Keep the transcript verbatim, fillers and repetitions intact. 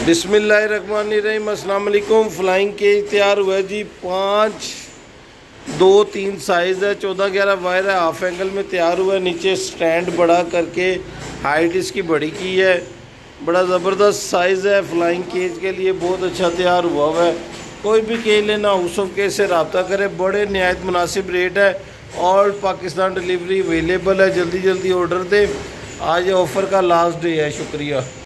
बिस्मिल्लाहिर्रहमानिर्रहीम, अस्सलाम वालेकुम। फ्लाइंग केज तैयार हुआ है जी। पाँच दो तीन साइज़ है, चौदह ग्यारह वायर है, हाफ एंगल में तैयार हुआ है। नीचे स्टैंड बड़ा करके हाइट इसकी बड़ी की है। बड़ा ज़बरदस्त साइज़ है, फ्लाइंग केज के लिए बहुत अच्छा तैयार हुआ हुआ है। कोई भी केज लेना यूसुफ केज से रब्ता करे, बड़े नहायत मुनासिब रेट है। ऑल पाकिस्तान डिलीवरी अवेलेबल है, जल्दी जल्दी ऑर्डर दे। आज ऑफ़र का लास्ट डे है। शुक्रिया।